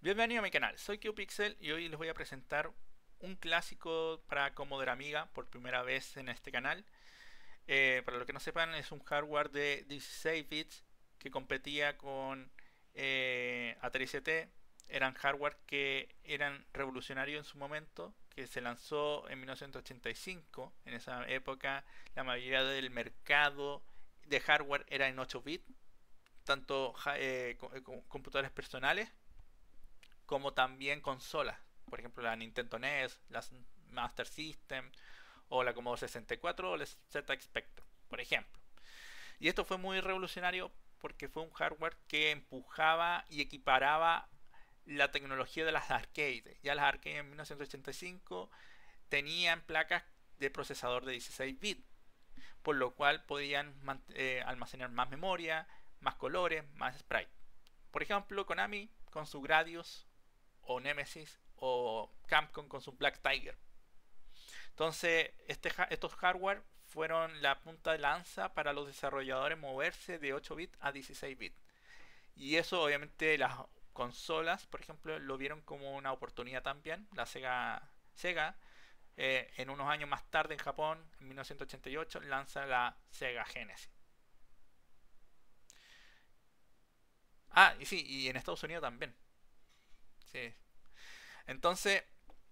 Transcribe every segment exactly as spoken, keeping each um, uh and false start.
Bienvenido a mi canal, soy QPixel y hoy les voy a presentar un clásico para Commodore Amiga por primera vez en este canal. Eh, para los que no sepan, es un hardware de dieciséis bits que competía con eh, Atari C T. Eran hardware que eran revolucionarios en su momento, que se lanzó en mil novecientos ochenta y cinco. En esa época la mayoría del mercado de hardware era en ocho bits, tanto eh, computadores personales como también consolas. Por ejemplo, la Nintendo N E S, las Master System o la Commodore sesenta y cuatro o la Z X Spectrum, por ejemplo. Y esto fue muy revolucionario porque fue un hardware que empujaba y equiparaba la tecnología de las arcades. Ya las arcades en mil novecientos ochenta y cinco tenían placas de procesador de dieciséis bits, por lo cual podían eh, almacenar más memoria, más colores, más sprites. Por ejemplo, Konami con su Gradius, o Nemesis, o Capcom con su Black Tiger. Entonces, este, estos hardware fueron la punta de lanza para los desarrolladores moverse de ocho bits a dieciséis bits. Y eso obviamente las consolas, por ejemplo, lo vieron como una oportunidad también. La Sega, Sega eh, en unos años más tarde en Japón, en mil novecientos ochenta y ocho, lanza la Sega Genesis. Ah, y sí, y en Estados Unidos también. Sí. Entonces,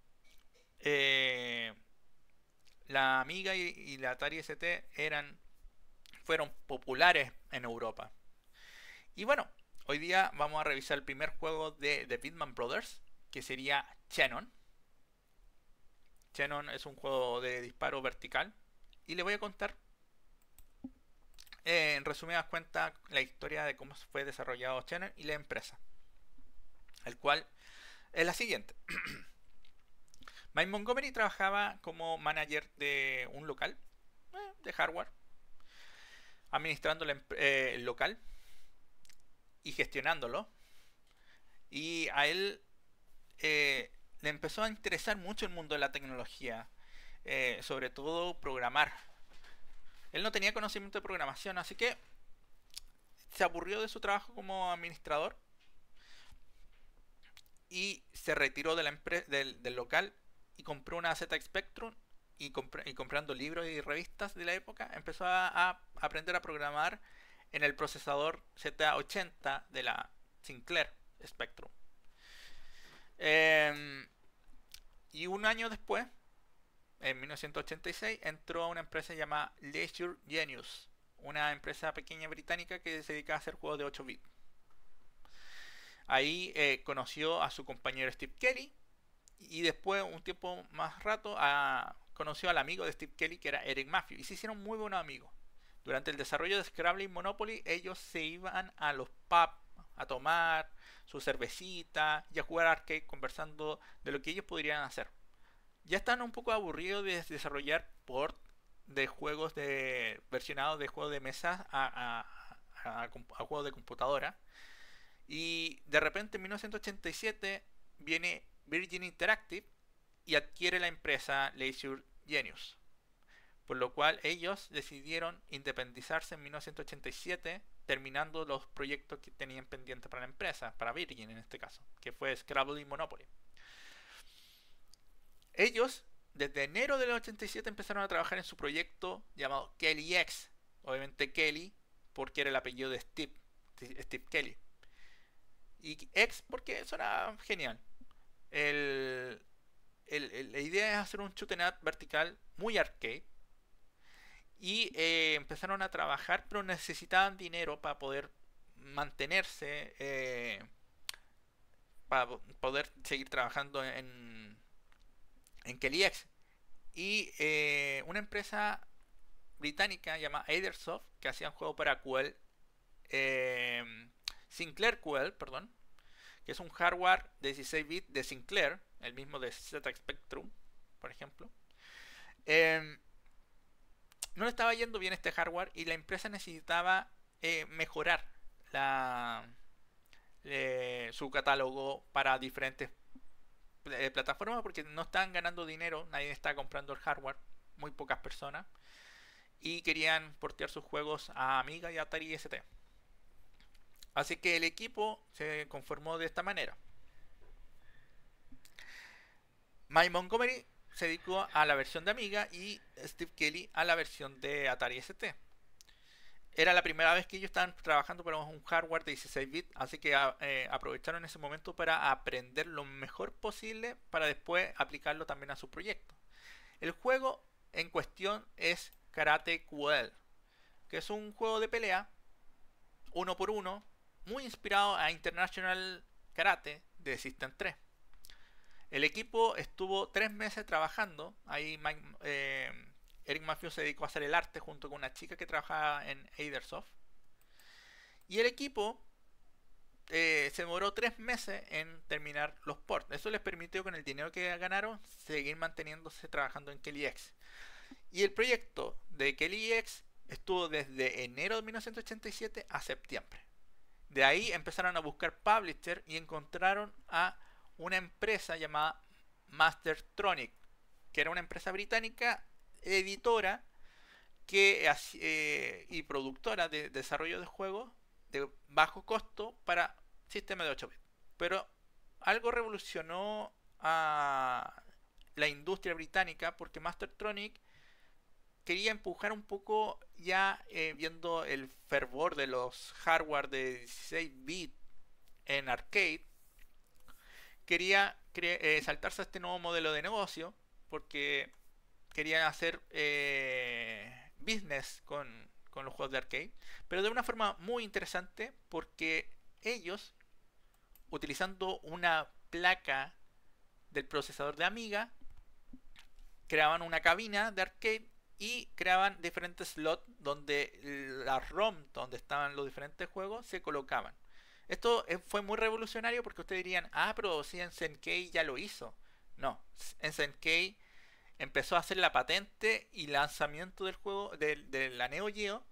eh, la Amiga y, y la Atari S T eran, fueron populares en Europa. Y bueno, hoy día vamos a revisar el primer juego de The Bitman Brothers, que sería Xenon. Xenon es un juego de disparo vertical. Y le voy a contar, eh, en resumidas cuentas, la historia de cómo fue desarrollado Xenon y la empresa. El cual es la siguiente. Mike Montgomery trabajaba como manager de un local eh, de hardware, administrando el, eh, el local y gestionándolo. Y a él eh, le empezó a interesar mucho el mundo de la tecnología, eh, sobre todo programar. Él no tenía conocimiento de programación, así que se aburrió de su trabajo como administrador y se retiró de la del, del local y compró una Z X Spectrum y, comp y comprando libros y revistas de la época empezó a, a aprender a programar en el procesador Z ochenta de la Sinclair Spectrum. Eh, y un año después, en mil novecientos ochenta y seis, entró a una empresa llamada Leisure Genius, una empresa pequeña británica que se dedica a hacer juegos de ocho bits. Ahí eh, conoció a su compañero Steve Kelly y después, un tiempo más rato, a, conoció al amigo de Steve Kelly que era Eric Maffey y se hicieron muy buenos amigos. Durante el desarrollo de Scrabble y Monopoly, ellos se iban a los pubs a tomar su cervecita y a jugar arcade conversando de lo que ellos podrían hacer. Ya están un poco aburridos de desarrollar port de juegos de versionados de juegos de mesa a, a, a, a juegos de computadora. Y de repente en mil novecientos ochenta y siete viene Virgin Interactive y adquiere la empresa Leisure Genius. Por lo cual ellos decidieron independizarse en mil novecientos ochenta y siete, terminando los proyectos que tenían pendientes para la empresa, para Virgin en este caso, que fue Scrabble y Monopoly. Ellos, desde enero del ochenta y siete, empezaron a trabajar en su proyecto llamado Kelly X. Obviamente Kelly, porque era el apellido de Steve, Steve Kelly. Y X porque suena genial. El, el, el, la idea es hacer un shoot 'em up vertical muy arcade. Y eh, empezaron a trabajar, pero necesitaban dinero para poder mantenerse, eh, para poder seguir trabajando en, en Kelly X. Y eh, una empresa británica llamada Adersoft, que hacían juegos para Q L, eh, Sinclair Q L, perdón, que es un hardware de dieciséis bits de Sinclair, el mismo de Z X Spectrum, por ejemplo. Eh, no le estaba yendo bien este hardware y la empresa necesitaba eh, mejorar la, eh, su catálogo para diferentes eh, plataformas porque no estaban ganando dinero, nadie está comprando el hardware, muy pocas personas, y querían portear sus juegos a Amiga y Atari S T. Así que el equipo se conformó de esta manera. Mike Montgomery se dedicó a la versión de Amiga y Steve Kelly a la versión de Atari S T. Era la primera vez que ellos estaban trabajando para un hardware de dieciséis bits, así que eh, aprovecharon ese momento para aprender lo mejor posible para después aplicarlo también a su proyecto. El juego en cuestión es Karate Q L, que es un juego de pelea uno por uno, muy inspirado a International Karate de System tres. El equipo estuvo tres meses trabajando. Ahí Mike, eh, Eric Maffio se dedicó a hacer el arte junto con una chica que trabajaba en Eidersoft. Y el equipo eh, se demoró tres meses en terminar los ports. Eso les permitió, con el dinero que ganaron, seguir manteniéndose trabajando en Kelly X. Y el proyecto de Kelly X estuvo desde enero de mil novecientos ochenta y siete a septiembre. De ahí empezaron a buscar publisher y encontraron a una empresa llamada Mastertronic, que era una empresa británica editora que, eh, y productora de desarrollo de juegos de bajo costo para sistemas de ocho bits. Pero algo revolucionó a la industria británica, porque Mastertronic quería empujar un poco, ya eh, viendo el fervor de los hardware de dieciséis bits en arcade, quería eh, saltarse a este nuevo modelo de negocio, porque querían hacer eh, business con, con los juegos de arcade, pero de una forma muy interesante, porque ellos, utilizando una placa del procesador de Amiga, creaban una cabina de arcade y creaban diferentes slots donde la ROM, donde estaban los diferentes juegos, se colocaban. Esto fue muy revolucionario, porque ustedes dirían, ah, pero si en Zen-Kei ya lo hizo. No, en Zen-Kei empezó a hacer la patente y lanzamiento del juego de, de la Neo Geo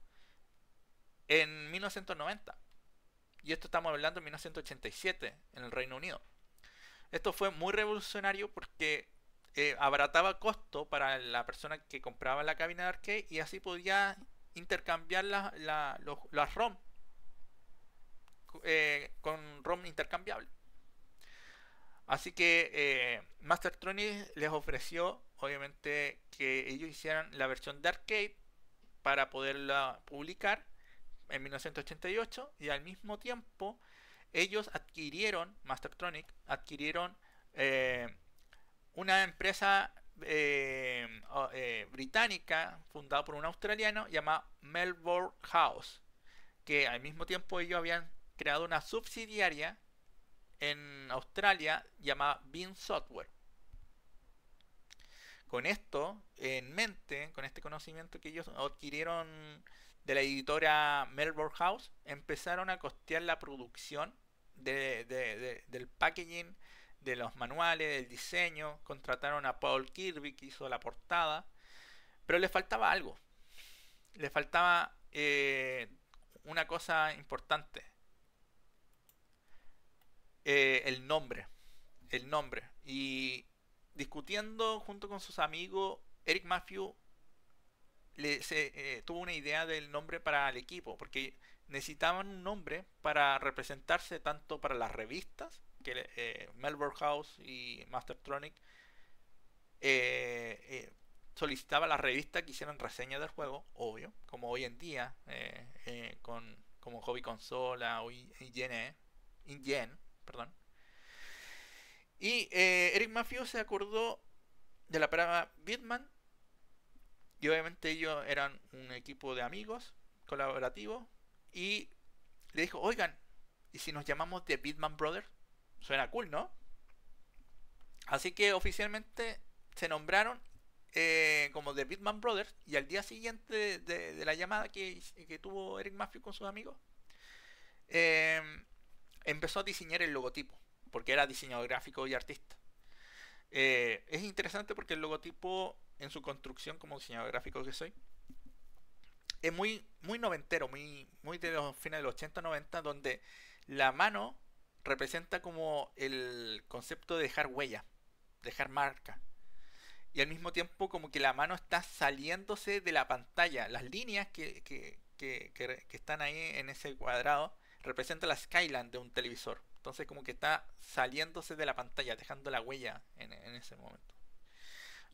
en mil novecientos noventa. Y esto estamos hablando en mil novecientos ochenta y siete en el Reino Unido. Esto fue muy revolucionario porque eh, abarataba costo para la persona que compraba la cabina de arcade, y así podía intercambiar la, la, los, las ROM eh, con ROM intercambiable. Así que eh, Mastertronic les ofreció, obviamente, que ellos hicieran la versión de arcade para poderla publicar en mil novecientos ochenta y ocho, y al mismo tiempo ellos adquirieron, Mastertronic adquirieron eh, una empresa eh, eh, británica fundada por un australiano llamada Melbourne House, que al mismo tiempo ellos habían creado una subsidiaria en Australia llamada Beam Software. Con esto en mente, con este conocimiento que ellos adquirieron de la editora Melbourne House, empezaron a costear la producción de, de, de, del packaging, de los manuales, del diseño. Contrataron a Paul Kirby, que hizo la portada, pero le faltaba algo. Le faltaba eh, una cosa importante. Eh, el nombre. El nombre. Y discutiendo junto con sus amigos, Eric Maffio le, se, eh, tuvo una idea del nombre para el equipo, porque necesitaban un nombre para representarse tanto para las revistas, que eh, Melbourne House y Mastertronic eh, eh, solicitaba a las revistas que hicieran reseñas del juego, obvio, como hoy en día, eh, eh, con, como Hobby Consola o I G N, I G N, perdón. Y eh, Eric Maffio se acordó de la palabra Bitman, y obviamente ellos eran un equipo de amigos colaborativos, y le dijo, oigan, ¿y si nos llamamos The Bitman Brothers? Suena cool, ¿no? Así que oficialmente se nombraron eh, como The Bitman Brothers, y al día siguiente de, de, de la llamada que, que tuvo Eric Maffio con sus amigos, eh, empezó a diseñar el logotipo, porque era diseñador gráfico y artista. Eh, es interesante porque el logotipo, en su construcción como diseñador gráfico que soy, es muy, muy noventero, muy, muy de los fines de los ochenta noventa, donde la mano representa como el concepto de dejar huella, dejar marca, y al mismo tiempo como que la mano está saliéndose de la pantalla. Las líneas que, que, que, que, que están ahí en ese cuadrado representan la skyline de un televisor. Entonces como que está saliéndose de la pantalla, dejando la huella en, en ese momento.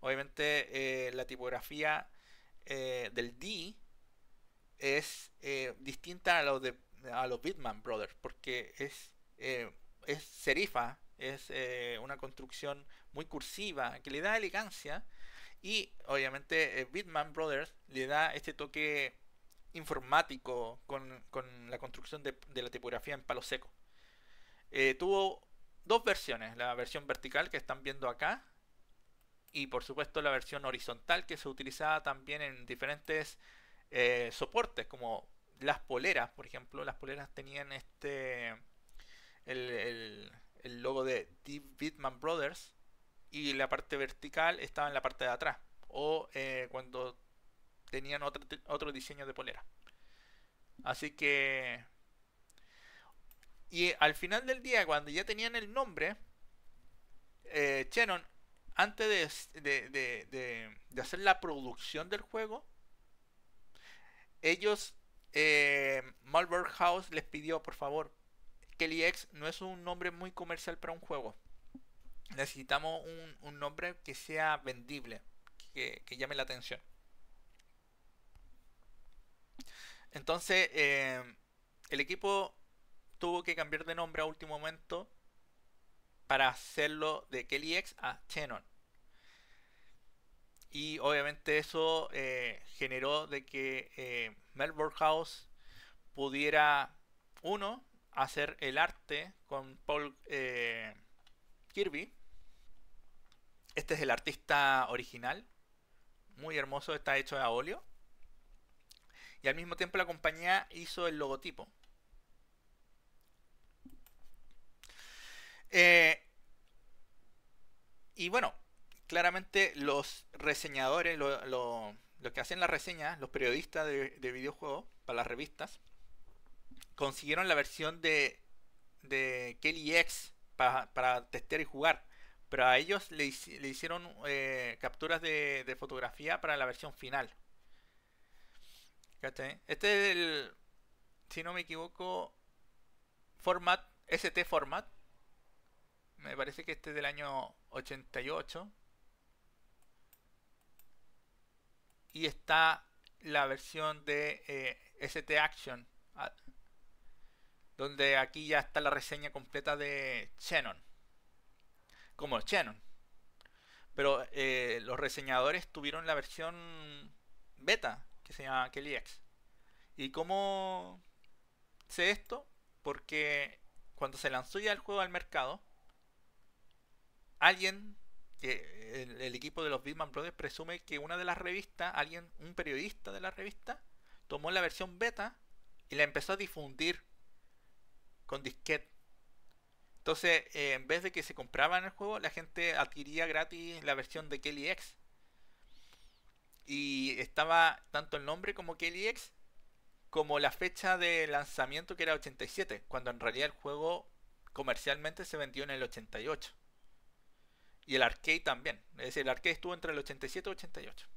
Obviamente eh, la tipografía eh, del D es eh, distinta a los de a los Bitman Brothers, porque es, eh, es serifa, es eh, una construcción muy cursiva que le da elegancia, y obviamente eh, Bitman Brothers le da este toque informático con, con la construcción de, de la tipografía en palo seco. Eh, tuvo dos versiones, la versión vertical que están viendo acá, y por supuesto la versión horizontal que se utilizaba también en diferentes eh, soportes, como las poleras, por ejemplo. Las poleras tenían este el, el, el logo de Deep Bitman Brothers, y la parte vertical estaba en la parte de atrás, o eh, cuando tenían otro, otro diseño de polera. Así que, y al final del día, cuando ya tenían el nombre, eh, Shannon, antes de, de, de, de, de hacer la producción del juego, ellos, eh, Marlborough House les pidió, por favor, Kelly X no es un nombre muy comercial para un juego. Necesitamos un, un nombre que sea vendible, que, que llame la atención. Entonces, eh, el equipo tuvo que cambiar de nombre a último momento para hacerlo de Kelly X a Shannon. Y obviamente eso eh, generó de que eh, Marlborough House pudiera, uno, hacer el arte con Paul eh, Kirby. Este es el artista original, muy hermoso, está hecho a óleo. Y al mismo tiempo la compañía hizo el logotipo. Eh, y bueno, claramente los reseñadores, lo, lo, los que hacen las reseñas, los periodistas de, de videojuegos para las revistas, consiguieron la versión de, de Kelly X para, para testear y jugar. Pero a ellos le, le hicieron eh, capturas de, de fotografía para la versión final. ¿Cachai? Este es el, si no me equivoco, format, S T format. Me parece que este es del año ochenta y ocho. Y está la versión de eh, S T Action, donde aquí ya está la reseña completa de Shannon, como Shannon. Pero eh, los reseñadores tuvieron la versión beta, que se llama Kelly X. ¿Y cómo sé esto? Porque cuando se lanzó ya el juego al mercado, alguien, que el, el equipo de los Bitman Brothers presume que una de las revistas, alguien, un periodista de la revista, tomó la versión beta y la empezó a difundir con disquete. Entonces, eh, en vez de que se compraban el juego, la gente adquiría gratis la versión de Kelly X. Y estaba tanto el nombre como Kelly X, como la fecha de lanzamiento, que era ochenta y siete, cuando en realidad el juego comercialmente se vendió en el ochenta y ocho. Y el arcade también. Es decir, el arcade estuvo entre el ochenta y siete y ochenta y ocho.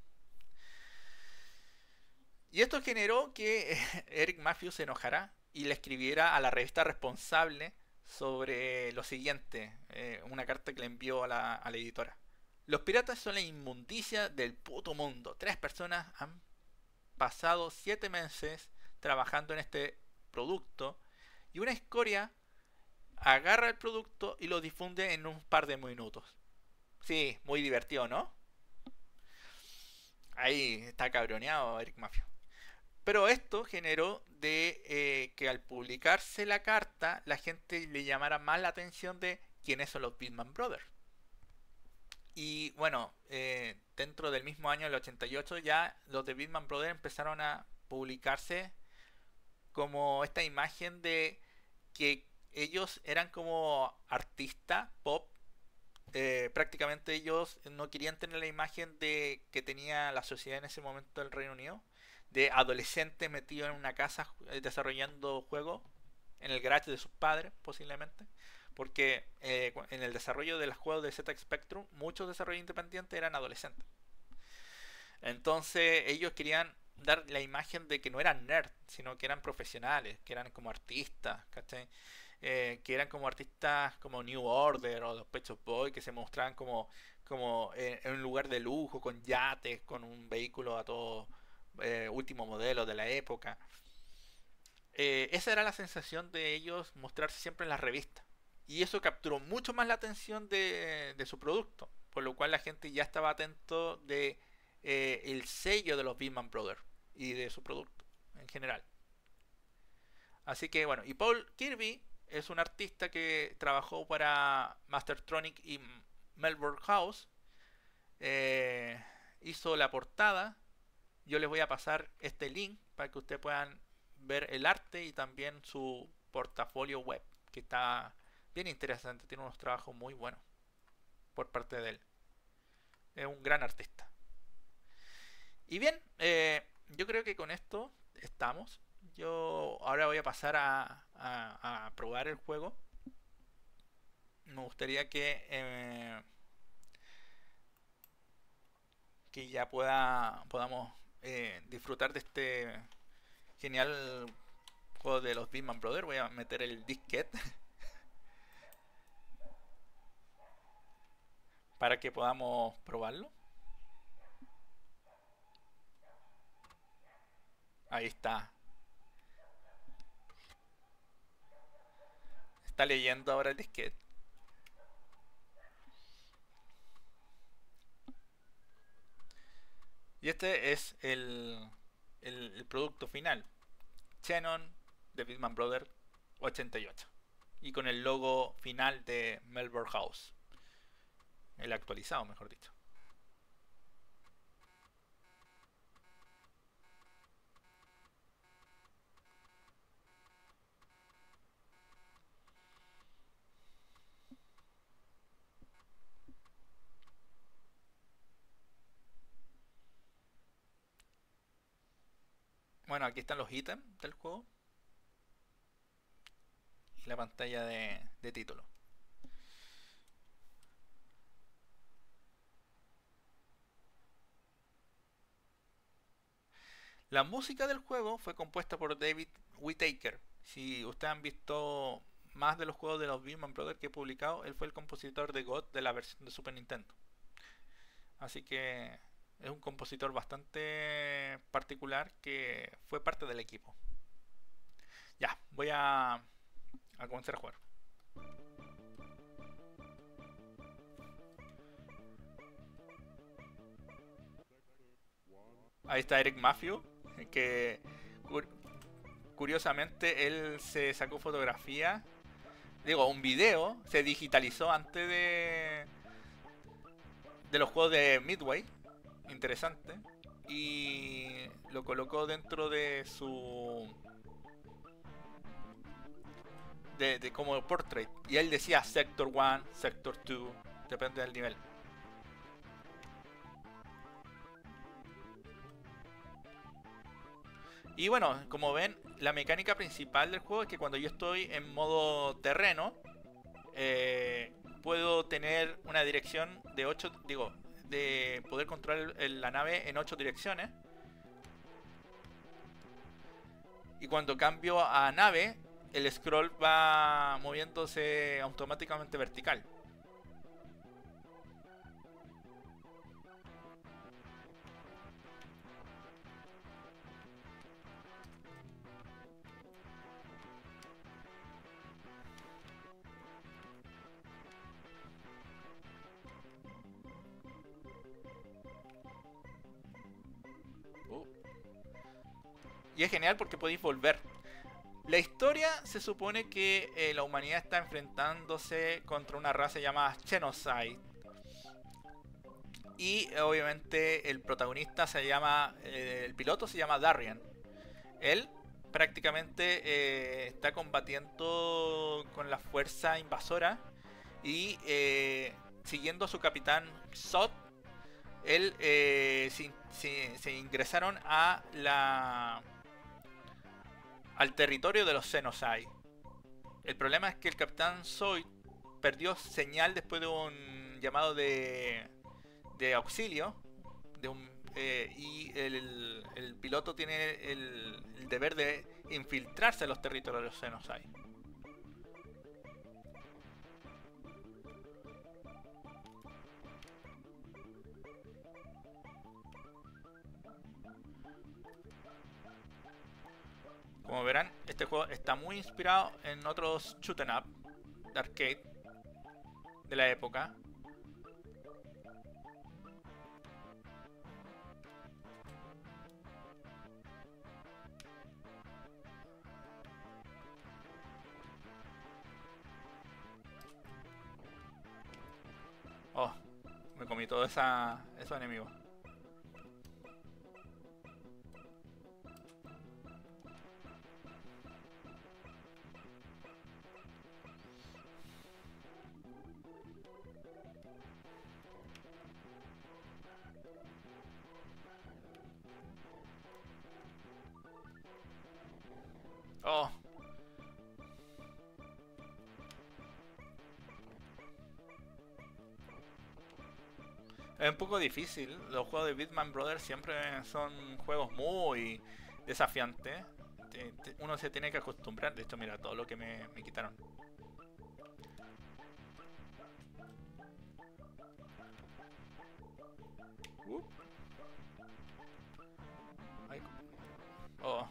Y esto generó que Eric Matthews se enojara y le escribiera a la revista responsable sobre lo siguiente, eh, una carta que le envió a la, a la editora. Los piratas son la inmundicia del puto mundo. Tres personas han pasado siete meses trabajando en este producto, y una escoria agarra el producto y lo difunde en un par de minutos. Sí, muy divertido, ¿no? Ahí está cabroneado Eric Mafia. Pero esto generó de eh, que al publicarse la carta, la gente le llamara más la atención de quiénes son los Bitman Brothers. Y bueno, eh, dentro del mismo año, el ochenta y ocho, ya los de Bitman Brothers empezaron a publicarse como esta imagen de que ellos eran como artistas pop. Eh, prácticamente ellos no querían tener la imagen de que tenía la sociedad en ese momento del Reino Unido, de adolescentes metidos en una casa desarrollando juegos en el garage de sus padres, posiblemente, porque eh, en el desarrollo de los juegos de Z X Spectrum muchos desarrolladores independientes eran adolescentes. Entonces ellos querían dar la imagen de que no eran nerds, sino que eran profesionales, que eran como artistas, ¿cachai? eh, que eran como artistas como New Order o los Pet Shop Boys, que se mostraban como, como eh, en un lugar de lujo, con yates, con un vehículo a todo eh, último modelo de la época. Eh, esa era la sensación de ellos mostrarse siempre en las revistas. Y eso capturó mucho más la atención de, de su producto, por lo cual la gente ya estaba atento de eh, el sello de los Beatman Brothers y de su producto en general. Así que bueno, y Paul Kirby es un artista que trabajó para Mastertronic y Melbourne House. Eh, hizo la portada. Yo les voy a pasar este link para que ustedes puedan ver el arte y también su portafolio web, que está bien interesante, tiene unos trabajos muy buenos por parte de él. Es un gran artista. Y bien, eh, yo creo que con esto estamos. Yo ahora voy a pasar a, a, a probar el juego. Me gustaría que, eh, que ya pueda podamos eh, disfrutar de este genial juego de los Beatman Brothers. Voy a meter el disquete para que podamos probarlo. Ahí está. Está leyendo ahora el disquete. Y este es el, el, el producto final. Xenon de Beatman Brothers ochenta y ocho. Y con el logo final de Melbourne House. El actualizado, mejor dicho. Bueno, aquí están los ítems del juego. Y la pantalla de, de título. La música del juego fue compuesta por David Whittaker. Si ustedes han visto más de los juegos de los Beatman Brothers que he publicado, él fue el compositor de God de la versión de Super Nintendo. Así que es un compositor bastante particular que fue parte del equipo. Ya, voy a, a comenzar a jugar. Ahí está Eric Matthew, que curiosamente él se sacó fotografía, digo, un video, se digitalizó antes de de los juegos de Midway, interesante, y lo colocó dentro de su de, de como portrait, y él decía Sector uno, Sector dos, depende del nivel. Y bueno, como ven, la mecánica principal del juego es que cuando yo estoy en modo terreno, eh, puedo tener una dirección de ocho, digo, de poder controlar el, la nave en ocho direcciones. Y cuando cambio a nave, el scroll va moviéndose automáticamente vertical. Y es genial porque podéis volver. La historia se supone que eh, la humanidad está enfrentándose contra una raza llamada Genocide. Y obviamente el protagonista se llama, eh, el piloto se llama Darrian. Él prácticamente eh, está combatiendo con la fuerza invasora y eh, siguiendo a su capitán Zod, él eh, se, se, se ingresaron a la al territorio de los Xenocide. El problema es que el capitán Zoid perdió señal después de un llamado de, de auxilio de un, eh, y el, el piloto tiene el, el deber de infiltrarse en los territorios de los Xenocide. juego está muy inspirado en otros shoot 'em up de arcade de la época. Oh, me comí todos esa, esos enemigos. Oh. Es un poco difícil. Los juegos de Bitman Brothers siempre son juegos muy desafiantes. Uno se tiene que acostumbrar. De hecho, mira todo lo que me, me quitaron. Uh. Ay. Oh.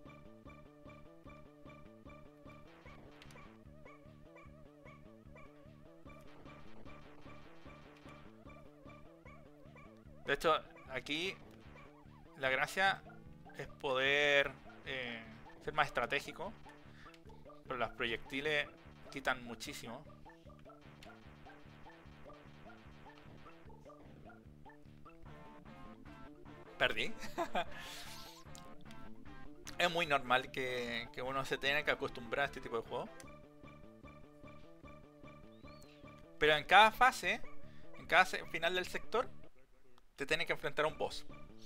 De hecho, aquí la gracia es poder eh, ser más estratégico, pero los proyectiles quitan muchísimo. Perdí. Es muy normal que, que uno se tenga que acostumbrar a este tipo de juego. Pero en cada fase, en cada final del sector, te tienes que enfrentar a un boss.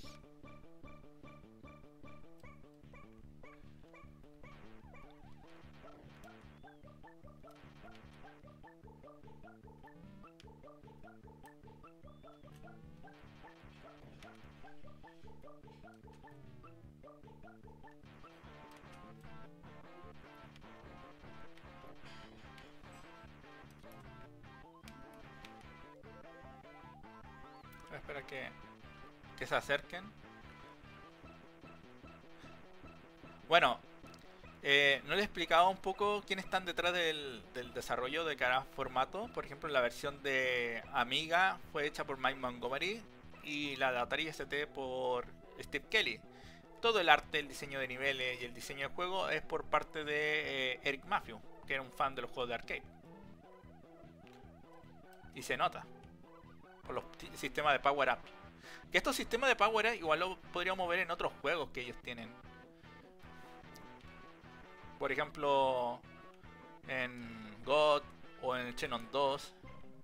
Espera que, que se acerquen. Bueno, eh, no les he explicado un poco quiénes están detrás del, del desarrollo de cada formato. Por ejemplo, la versión de Amiga fue hecha por Mike Montgomery y la de Atari S T por Steve Kelly. Todo el arte, el diseño de niveles y el diseño de juego es por parte de eh, Eric Mathew, que era un fan de los juegos de arcade. Y se nota por los sistemas de power up. Que estos sistemas de power up igual lo podríamos ver en otros juegos que ellos tienen. Por ejemplo, en God o en Xenon dos.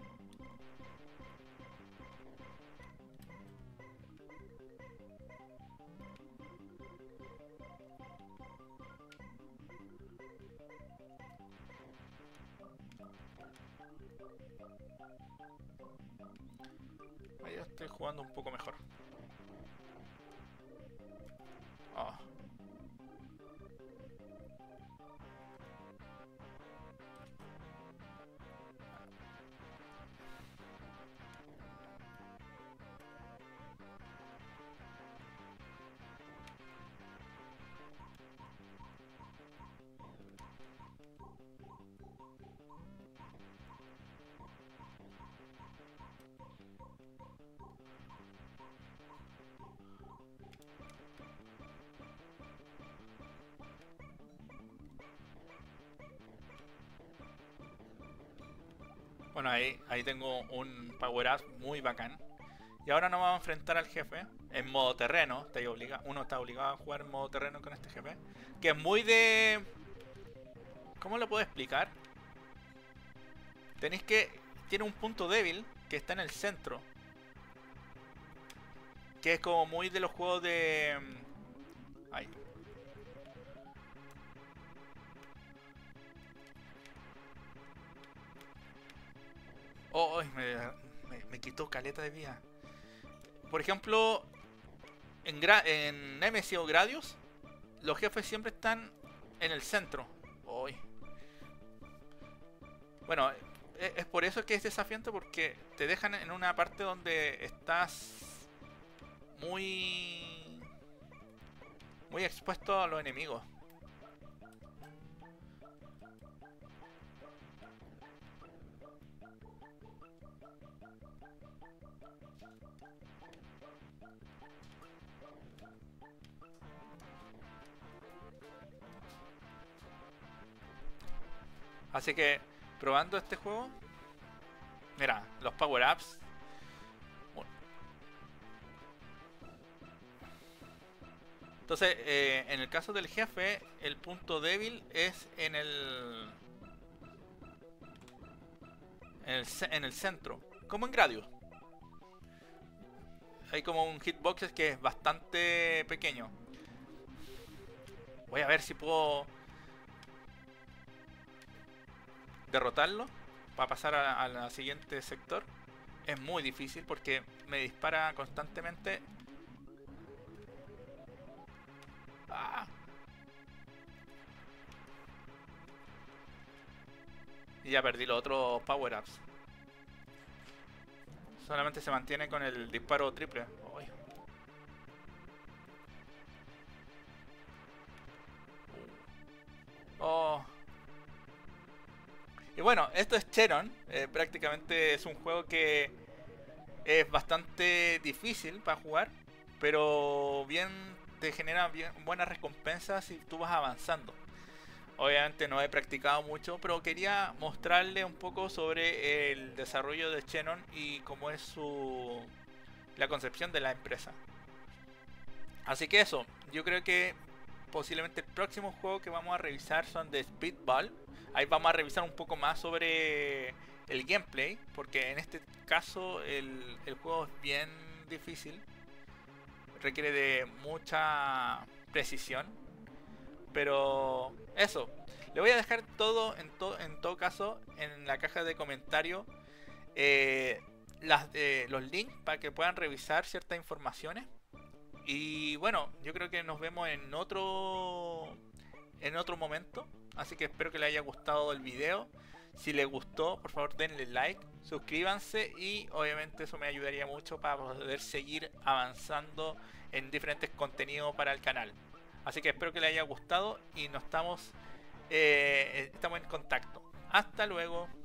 Ahí estoy jugando un poco mejor. Oh. Bueno, ahí, ahí tengo un power up muy bacán. Y ahora nos vamos a enfrentar al jefe en modo terreno. Está obliga uno está obligado a jugar en modo terreno con este jefe. Que es muy de... ¿Cómo lo puedo explicar? Tenéis que... Tiene un punto débil que está en el centro. Que es como muy de los juegos de... Ay. Oh, me, me, me quitó caleta de vida. Por ejemplo, en, Gra en Nemesis o Gradius, los jefes siempre están en el centro. Oh. Bueno, es, es por eso que es desafiante, porque te dejan en una parte donde estás muy... muy expuesto a los enemigos. Así que probando este juego, mira, los power-ups. Entonces, eh, en el caso del jefe, el punto débil es en el, en el, en el centro, como en Gradius. Hay como un hitbox que es bastante pequeño. Voy a ver si puedo derrotarlo para pasar a, a la siguiente sector. Es muy difícil porque me dispara constantemente. Ah. Y ya perdí los otros power-ups. Solamente se mantiene con el disparo triple. Uy. Oh. Y bueno, esto es Cheron. Eh, prácticamente es un juego que es bastante difícil para jugar, pero bien te genera bien, buenas recompensas si tú vas avanzando. Obviamente no he practicado mucho, pero quería mostrarle un poco sobre el desarrollo de Cheron y cómo es su la concepción de la empresa. Así que eso, yo creo que posiblemente el próximo juego que vamos a revisar son de Speedball. Ahí vamos a revisar un poco más sobre el gameplay, porque en este caso el, el juego es bien difícil, requiere de mucha precisión. Pero eso, le voy a dejar todo en, to en todo caso en la caja de comentarios, eh, las, eh, los links para que puedan revisar ciertas informaciones. Y bueno, yo creo que nos vemos en otro en otro momento. Así que espero que les haya gustado el video. Si les gustó, por favor denle like, suscríbanse y obviamente eso me ayudaría mucho para poder seguir avanzando en diferentes contenidos para el canal. Así que espero que les haya gustado y nos estamos, eh, estamos en contacto. Hasta luego.